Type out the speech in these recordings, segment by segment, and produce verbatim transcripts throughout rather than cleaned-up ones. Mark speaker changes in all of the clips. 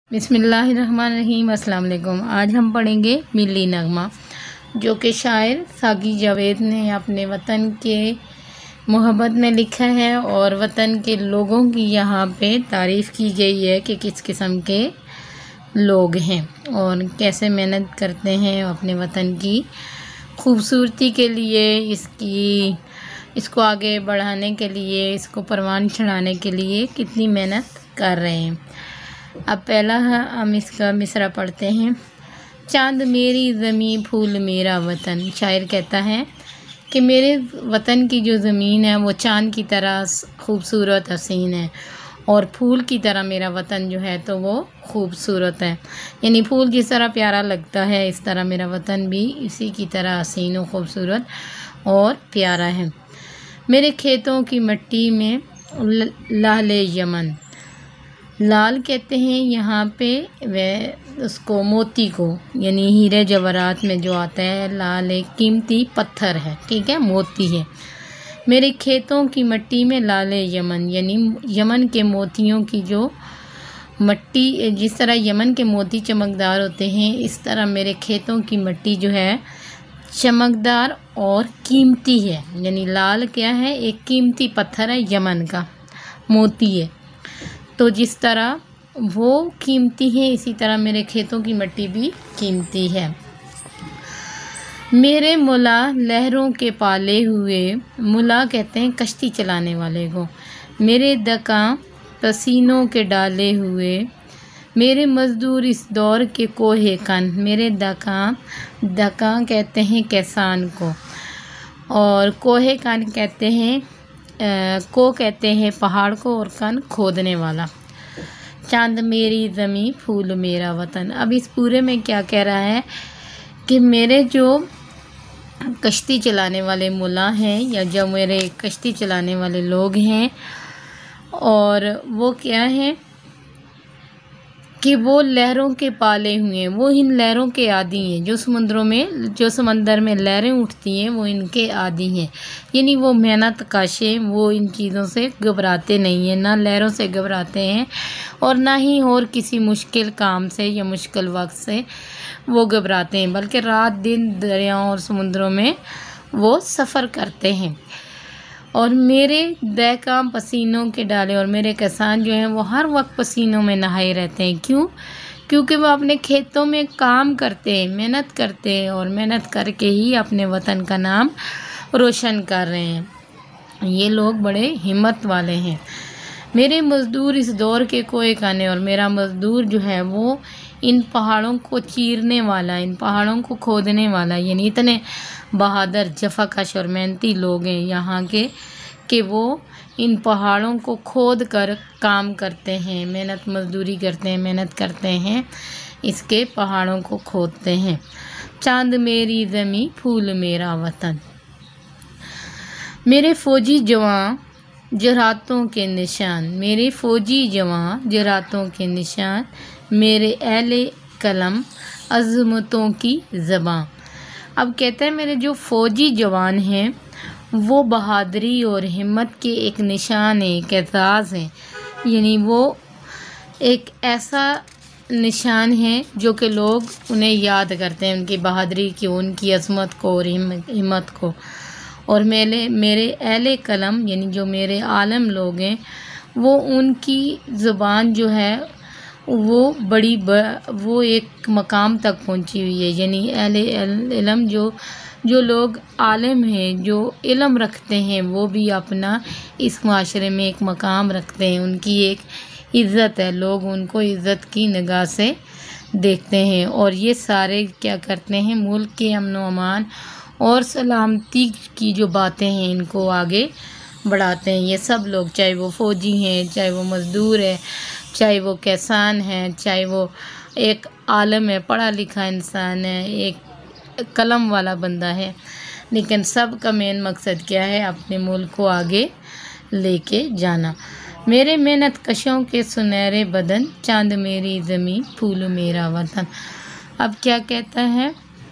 Speaker 1: बिस्मिल्लाहिर्रहमानिर्रहीम। अस्सलाम वालेकुम। आज हम पढ़ेंगे मिली नगमा, जो कि शायर साकी जावेद ने अपने वतन के मोहब्बत में लिखा है और वतन के लोगों की यहाँ पे तारीफ़ की गई है कि किस किस्म के लोग हैं और कैसे मेहनत करते हैं अपने वतन की खूबसूरती के लिए, इसकी इसको आगे बढ़ाने के लिए, इसको परवान चढ़ाने के लिए कितनी मेहनत कर रहे हैं। अब पहला हम इसका मिसरा पढ़ते हैं। चांद मेरी ज़मीं, फूल मेरा वतन। शायर कहता है कि मेरे वतन की जो ज़मीन है वो चांद की तरह खूबसूरत हसीन है और फूल की तरह मेरा वतन जो है तो वो खूबसूरत है। यानी फूल जिस तरह प्यारा लगता है, इस तरह मेरा वतन भी इसी की तरह हसीन और ख़ूबसूरत और प्यारा है। मेरे खेतों की मिट्टी में लाले यमन। लाल कहते हैं यहाँ पे वह उसको मोती को, यानी हीरे जवाहरात में जो आता है लाल एक कीमती पत्थर है, ठीक है, मोती है। मेरे खेतों की मिट्टी में लाले यमन, यानी यमन के मोतियों की जो मिट्टी, जिस तरह यमन के मोती चमकदार होते हैं, इस तरह मेरे खेतों की मिट्टी जो है चमकदार और कीमती है। यानी लाल क्या है, एक कीमती पत्थर है, यमन का मोती है। तो जिस तरह वो कीमती है, इसी तरह मेरे खेतों की मिट्टी भी कीमती है। मेरे मुला लहरों के पाले हुए, मुला कहते हैं कश्ती चलाने वाले को। मेरे दका पसीनों के डाले हुए, मेरे मज़दूर इस दौर के कोहे कन। मेरे दका, दका कहते हैं किसान को और कोहे कन कहते हैं आ, को कहते हैं पहाड़ को और कन खोदने वाला। चांद मेरी ज़मीं, फूल मेरा वतन। अब इस पूरे में क्या कह रहा है कि मेरे जो कश्ती चलाने वाले मुला हैं या जो मेरे कश्ती चलाने वाले लोग हैं, और वो क्या है कि वो लहरों के पाले हुए हैं, वो इन लहरों के आदी हैं। जो समुद्रों में, जो समंदर में लहरें उठती हैं वो इनके आदी हैं। यानी वो मेहनत कश हैं, वो इन चीज़ों से घबराते नहीं हैं, ना लहरों से घबराते हैं और ना ही और किसी मुश्किल काम से या मुश्किल वक्त से वो घबराते हैं, बल्कि रात दिन दरियाओं और समुद्रों में वो सफ़र करते हैं। और मेरे दैका पसीनों के डाले, और मेरे किसान जो हैं वो हर वक्त पसीनों में नहाए रहते हैं। क्यों? क्योंकि वो अपने खेतों में काम करते हैं, मेहनत करते हैं और मेहनत करके ही अपने वतन का नाम रोशन कर रहे हैं। ये लोग बड़े हिम्मत वाले हैं। मेरे मज़दूर इस दौर के कोए काने, और मेरा मज़दूर जो है वो इन पहाड़ों को चीरने वाला, इन पहाड़ों को खोदने वाला। यानी इतने बहादुर, जफाकश और मेहनती लोग हैं यहाँ के कि वो इन पहाड़ों को खोद कर काम करते हैं, मेहनत मजदूरी करते हैं, मेहनत करते हैं, इसके पहाड़ों को खोदते हैं। चांद मेरी ज़मीं, फूल मेरा वतन। मेरे फ़ौजी जवान जरातों के निशान। मेरे फ़ौजी जवान जरातों के निशान, मेरे अहले कलम अज़मतों की ज़बां। अब कहते हैं मेरे जो फ़ौजी जवान हैं वो बहादुरी और हिम्मत के एक निशान है, एक एज़ाज़ हैं। यानी वो एक ऐसा निशान है जो कि लोग उन्हें याद करते हैं, उनकी बहादुरी की, उनकी अज़मत को और हिम्मत को। और मेरे मेरे अहले कलम, यानी जो मेरे आलम लोग हैं, वो उनकी ज़ुबान जो है वो बड़ी ब, वो एक मकाम तक पहुंची हुई है। यानी अहले इल्म, जो जो लोग आलिम हैं, जो इल्म रखते हैं, वो भी अपना इस माशरे में एक मकाम रखते हैं, उनकी एक इज़्ज़त है, लोग उनको इज़्ज़त की निगाह से देखते हैं। और ये सारे क्या करते हैं, मुल्क के अमन व अमान और सलामती की जो बातें हैं इनको आगे बढ़ाते हैं। ये सब लोग, चाहे वो फ़ौजी हैं, चाहे वो मज़दूर है, चाहे वो किसान है, चाहे वो एक आलम है, पढ़ा लिखा इंसान है, एक कलम वाला बंदा है, लेकिन सब का मेन मकसद क्या है, अपने मुल्क को आगे लेके जाना। मेरे मेहनत कशों के सुनहरे बदन, चांद मेरी ज़मीं, फूल मेरा वतन। अब क्या कहता है,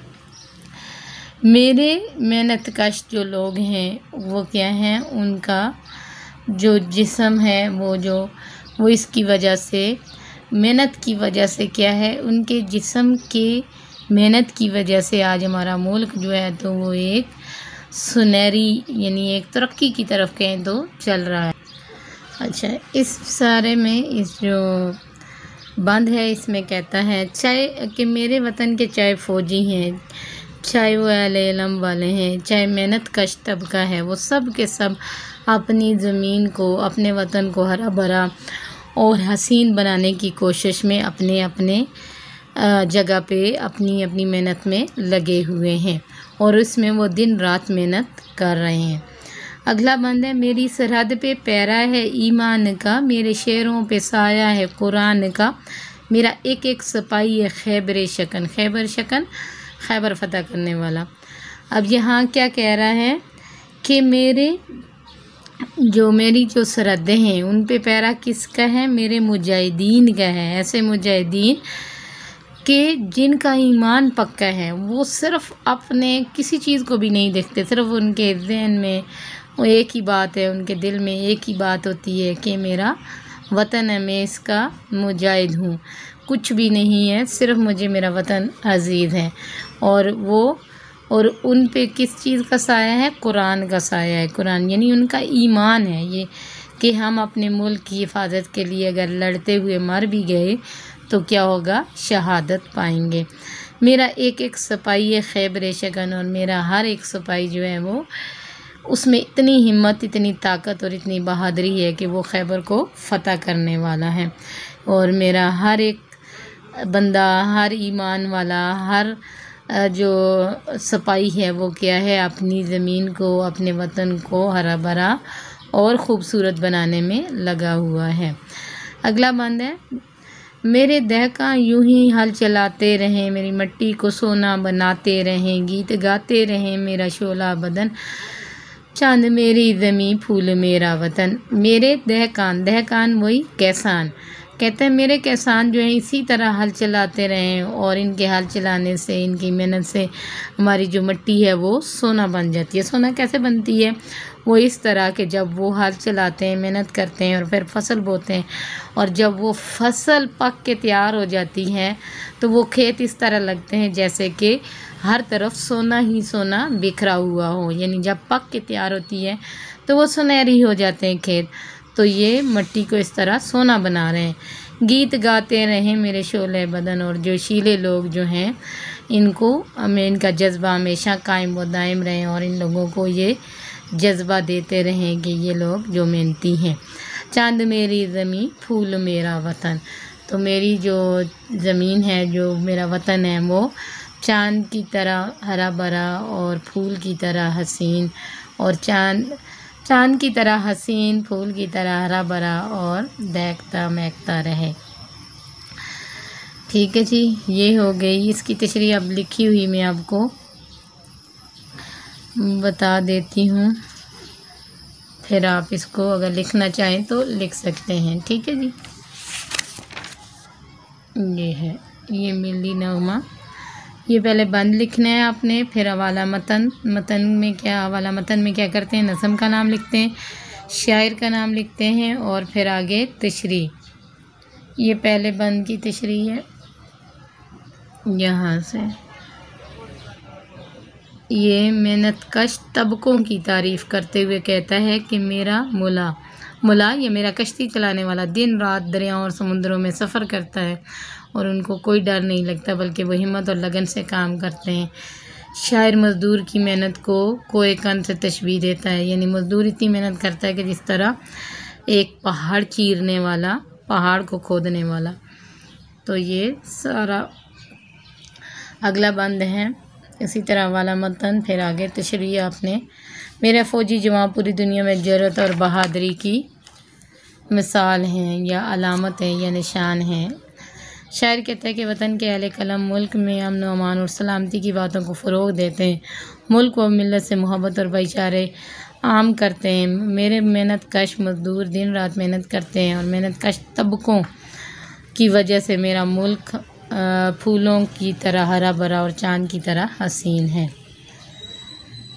Speaker 1: मेरे मेहनत कश जो लोग हैं वो क्या हैं, उनका जो जिस्म है वो जो वो इसकी वजह से मेहनत की वजह से क्या है, उनके जिस्म के मेहनत की वजह से आज हमारा मुल्क जो है तो वो एक सुनहरी यानी एक तरक्की की तरफ कहें तो चल रहा है। अच्छा, इस सारे में इस जो बंद है इसमें कहता है चाहे कि मेरे वतन के चाहे फ़ौजी हैं, चाहे वो अहले इल्म वाले हैं, चाहे मेहनत कश तबका है, वो सब के सब अपनी ज़मीन को, अपने वतन को हरा भरा और हसीन बनाने की कोशिश में अपने अपने जगह पे अपनी अपनी मेहनत में लगे हुए हैं और इसमें वो दिन रात मेहनत कर रहे हैं। अगला बंद है मेरी सरहद पे पैरा है ईमान का, मेरे शेरों पे साया है कुरान का, मेरा एक एक सिपाही है खैबर शकन। खैबर शकन खैबर फतह करने वाला। अब यहाँ क्या कह रहा है कि मेरे जो मेरी जो सरहदें हैं उन पे पैरा किसका है, मेरे मुजाहिदीन का है। ऐसे मुजाहिदीन कि जिनका ईमान पक्का है, वो सिर्फ़ अपने किसी चीज़ को भी नहीं देखते, सिर्फ उनके ज़हन में वो एक ही बात है, उनके दिल में एक ही बात होती है कि मेरा वतन है, मैं इसका मुजाहिद हूँ, कुछ भी नहीं है, सिर्फ मुझे मेरा वतन अज़ीज़ है। और वो और उन पे किस चीज़ का साया है, कुरान का साया है। कुरान यानी उनका ईमान है ये कि हम अपने मुल्क की हिफाजत के लिए अगर लड़ते हुए मर भी गए तो क्या होगा, शहादत पाएंगे। मेरा एक एक सिपाही है खैबर शकन, और मेरा हर एक सिपाही जो है वो उसमें इतनी हिम्मत, इतनी ताकत और इतनी बहादुरी है कि वो खैबर को फ़तह करने वाला है। और मेरा हर एक बंदा, हर ईमान वाला, हर जो सिपाही है वो क्या है, अपनी ज़मीन को, अपने वतन को हरा भरा और ख़ूबसूरत बनाने में लगा हुआ है। अगला बंद है मेरे दहका यूं ही हल चलाते रहें, मेरी मिट्टी को सोना बनाते रहें, गीत गाते रहें मेरा शोला बदन, चांद मेरी ज़मीं फूल मेरा वतन। मेरे दहकान, दहकान वही कैसान, कहते हैं मेरे किसान जो है इसी तरह हल चलाते रहें और इनके हल चलाने से, इनकी मेहनत से हमारी जो मिट्टी है वो सोना बन जाती है। सोना कैसे बनती है, वो इस तरह के जब वो हल चलाते हैं, मेहनत करते हैं और फिर फसल बोते हैं, और जब वो फसल पक के तैयार हो जाती है तो वो खेत इस तरह लगते हैं जैसे कि हर तरफ सोना ही सोना बिखरा हुआ हो। यानी जब पक के तैयार होती है तो वो सुनहरी हो जाते हैं खेत। तो ये मिट्टी को इस तरह सोना बना रहे हैं। गीत गाते रहें मेरे शोले बदन, और जो शीले लोग जो हैं इनको हमें इनका जज्बा हमेशा कायम व दायम रहें और इन लोगों को ये जज्बा देते रहें कि ये लोग जो मेहनती हैं। चांद मेरी ज़मीं फूल मेरा वतन, तो मेरी जो ज़मीन है, जो मेरा वतन है, वो चांद की तरह हरा भरा और फूल की तरह हसीन, और चांद चांद की तरह हसीन, फूल की तरह हरा भरा और दहकता महकता रहे। ठीक है जी, ये हो गई इसकी तशरीह। अब लिखी हुई मैं आपको बता देती हूँ, फिर आप इसको अगर लिखना चाहें तो लिख सकते हैं। ठीक है जी, ये है, ये मिली नगमा। ये पहले बंद लिखना है आपने, फिर हवाला मतन। मतन में क्या, हवाला मतन में क्या करते हैं, नज़म का नाम लिखते हैं, शायर का नाम लिखते हैं और फिर आगे तशरीह। ये पहले बंद की तशरीह है, यहाँ से ये मेहनत कश तबकों की तारीफ़ करते हुए कहता है कि मेरा मुला, मुला ये मेरा कश्ती चलाने वाला दिन रात दरियाओं और समुद्रों में सफ़र करता है और उनको कोई डर नहीं लगता, बल्कि वो हिम्मत और लगन से काम करते हैं। शायर मज़दूर की मेहनत को कोए कन से तशबीह देता है, यानी मज़दूर इतनी मेहनत करता है कि जिस तरह एक पहाड़ चीरने वाला, पहाड़ को खोदने वाला। तो ये सारा अगला बंद है, इसी तरह वाला मतन, फिर आगे तशरीह आपने। मेरा फ़ौजी जवान पूरी दुनिया में जरत और बहादुरी की मिसाल हैं, या अलामत है, या निशान हैं। शायर कहता है कि वतन के अहले कलम मुल्क में अमन व अमान और सलामती की बातों को फ़रोग़ देते हैं, मुल्क व मिल्लत से मोहब्बत और भाईचारे आम करते हैं। मेरे मेहनत कश मज़दूर दिन रात मेहनत करते हैं और मेहनत कश तबकों की वजह से मेरा मुल्क फूलों की तरह हरा भरा और चाँद की तरह हसीन है।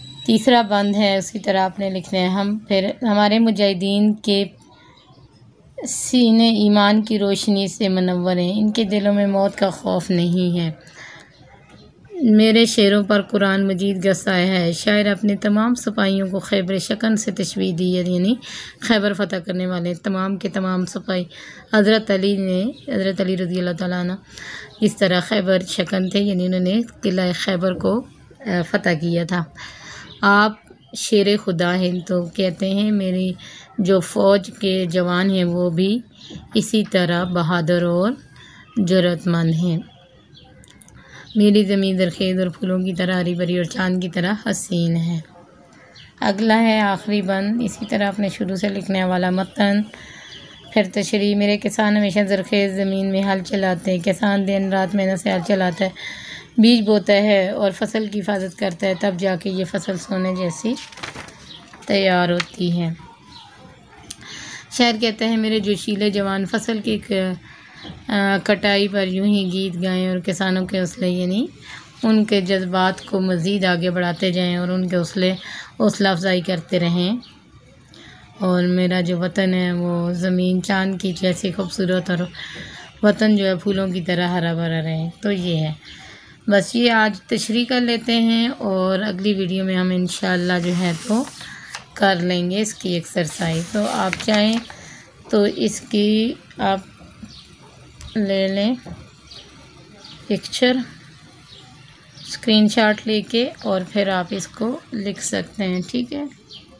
Speaker 1: तीसरा बंद है, उसी तरह आपने लिखना है। हम फिर हमारे मुजाहिदीन के सीने ईमान की रोशनी से मुनव्वर हैं, इनके दिलों में मौत का खौफ नहीं है। मेरे शेरों पर कुरान मजीद का साया है। शायर अपने तमाम सिपाहियों को खैबर शकन से तशबीह दी है, यानी खैबर फ़तह करने वाले तमाम के तमाम सिपाही हज़रत अली ने हज़रत अली रज़ी अल्लाह तआला अन्हु इस तरह खैबर शकन थे, यानी उन्होंने किला खैबर को फ़तह किया था। आप शेर खुदा हैं, तो कहते हैं मेरी जो फ़ौज के जवान हैं वो भी इसी तरह बहादुर और जुर्रतमंद हैं। मेरी ज़मीन ज़रख़ेज़ और फूलों की तरह हरी भरी और चाँद की तरह हसीन है। अगला है आखिरी बंद, इसी तरह अपने शुरू से लिखने वाला मतन। फिर तशरीह। मेरे किसान हमेशा ज़रख़ेज़ ज़मीन में हल चलाते हैं। किसान दिन रात मेहनत से हल चलाता है, बीज बोता है और फसल की हिफाजत करता है, तब जाके ये फसल सोने जैसी तैयार होती है। शायर कहते हैं मेरे जोशीले जवान फसल की कटाई पर यूं ही गीत गाएं और किसानों के हौसले यानी उनके जज्बात को मज़ीद आगे बढ़ाते जाएं और उनके हौसले हौसला अफजाई करते रहें। और मेरा जो वतन है वो ज़मीन चाँद की जैसी खूबसूरत और वतन जो है फूलों की तरह हरा भरा रहे। तो ये है, बस ये आज तशरीह कर लेते हैं और अगली वीडियो में हम इंशाअल्लाह जो है तो कर लेंगे इसकी एक्सरसाइज। तो आप चाहें तो इसकी आप ले लें पिक्चर स्क्रीनशॉट लेके और फिर आप इसको लिख सकते हैं, ठीक है।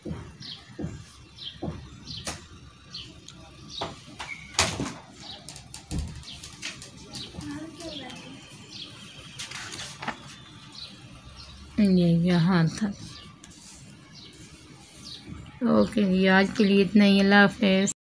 Speaker 1: ये यहाँ था। ओके, ये आज के लिए इतना ही। अल्लाह हाफ़िज़।